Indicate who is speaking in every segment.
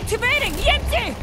Speaker 1: Activating EMP!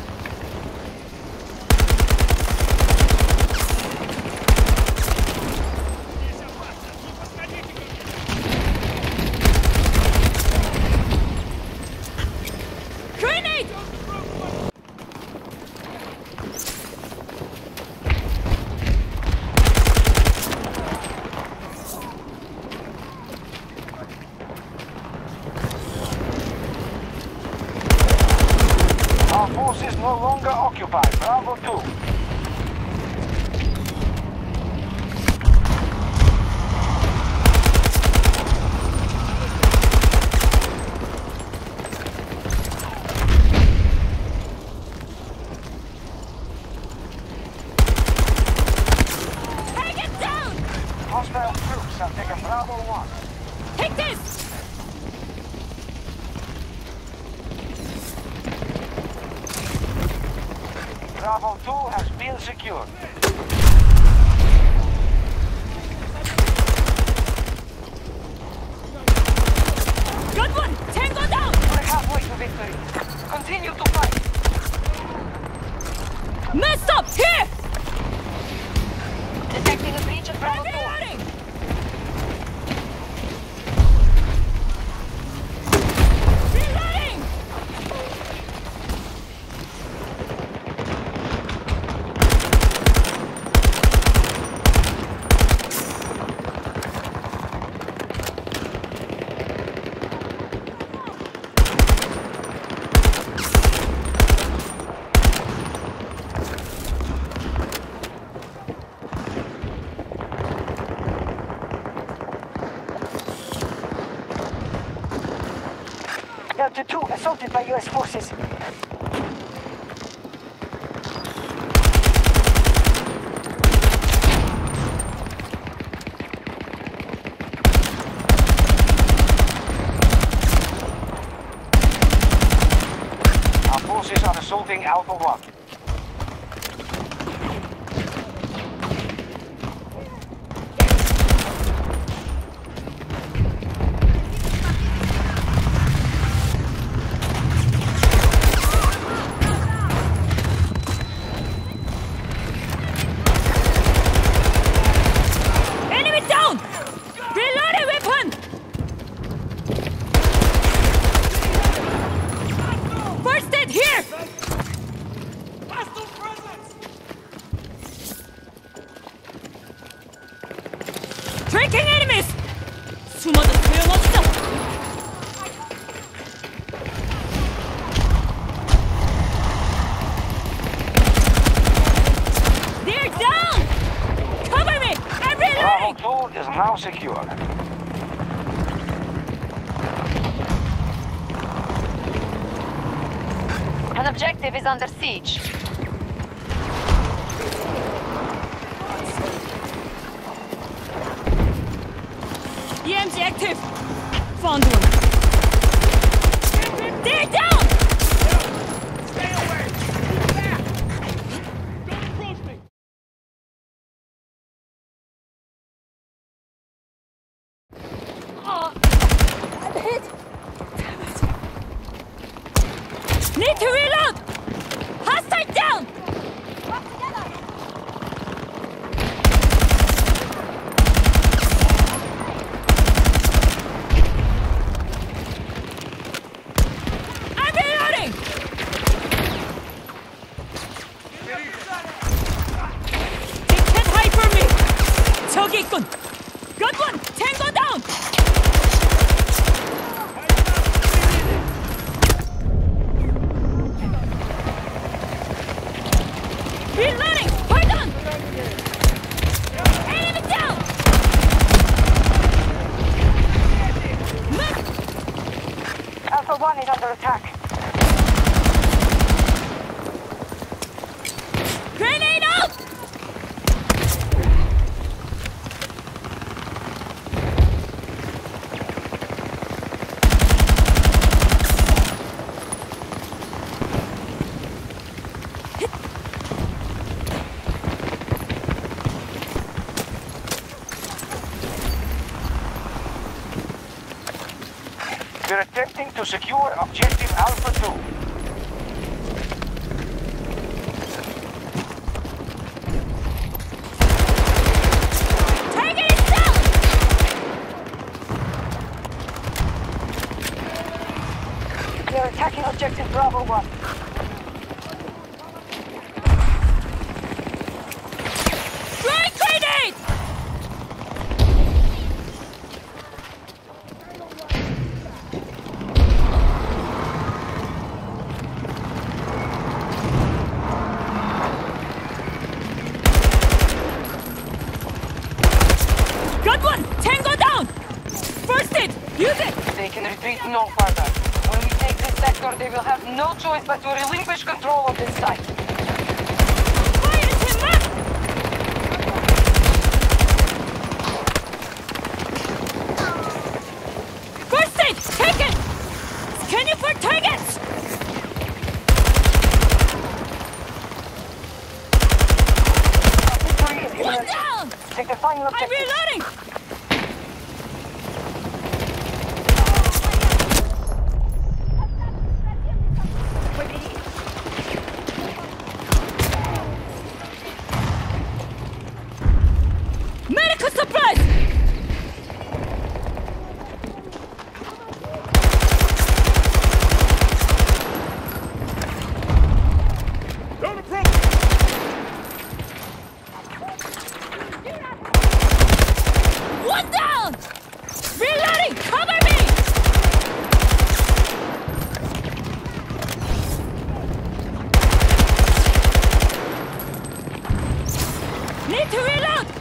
Speaker 1: Grenade!
Speaker 2: Our forces no longer occupy Bravo 2.
Speaker 1: Take it down!
Speaker 2: Hostile troops have taken Bravo 1.
Speaker 1: Take this!
Speaker 2: Bravo 2 has been secured.
Speaker 1: Good one! Tango down!
Speaker 2: We're halfway to victory. Continue to fight.
Speaker 1: Messed up! Here!
Speaker 3: Detecting a breach of Bravo 4.
Speaker 1: Reloading! Reloading!
Speaker 2: Delta 2 assaulted by US forces. Our forces are assaulting Alpha 1.
Speaker 1: Enemy down! Reloading weapon! First aid here! Tracking enemies! 숨어도 소용없어! They're down! Cover me! I'm reloading!
Speaker 2: Bravo 2 is now secure.
Speaker 3: An objective is under siege.
Speaker 1: EMG active! Found one. They're down!
Speaker 4: Stay away! Move back! Don't approach me!
Speaker 1: Oh, I'm hit! Damn it. Need to reload! Hostile down! I'm reloading! They can't hide from me! 저기 있군! Good one! Tango down! Reloading! Hold on! Enemy down!
Speaker 2: Alpha 1 is under attack.
Speaker 1: Grenade out!
Speaker 2: We're attempting to secure objective Alpha 2.
Speaker 1: Strike grenade! Got one! Tango down! First aid! Use it!
Speaker 3: They can retreat no further. When we take this sector, they will have no choice but to relinquish control of this site.
Speaker 1: Fire him up! First aid! Taken! Scanning for targets! One down!
Speaker 3: Take the final
Speaker 1: I'm
Speaker 3: objective.
Speaker 1: reloading! Medical supplies!
Speaker 4: Don't approach!
Speaker 1: One down! Reloading! Cover me! Need to reload!